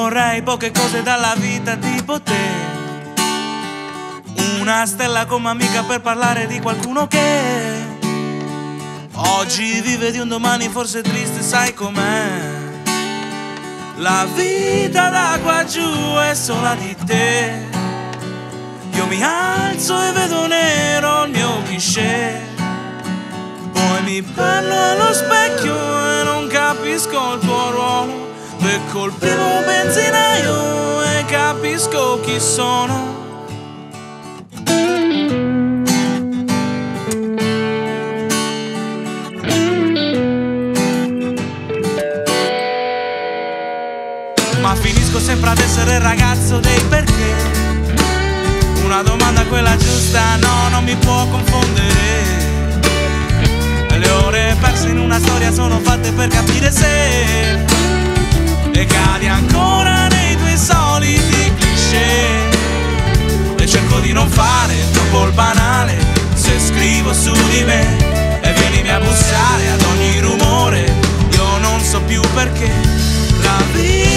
vorrei poche cose dalla vita tipo te. Una stella come amica per parlare di qualcuno che oggi vive di un domani forse triste, sai com'è. La vita da qua giù è sola di te. Io mi alzo e vedo nero il mio cliché. Poi mi parlo allo specchio e non capisco il tuo ruolo. Becco il primo benzinaio e capisco chi sono. Ma finisco sempre ad essere il ragazzo dei perché. Una domanda quella giusta, no, non mi può confondere. Le ore perse in una storia sono fatte per capire se. E cadi ancora nei tuoi soliti cliché. E cerco di non fare troppo il banale se scrivo su di me. E vienimi a bussare ad ogni rumore. Io non so più perché la vita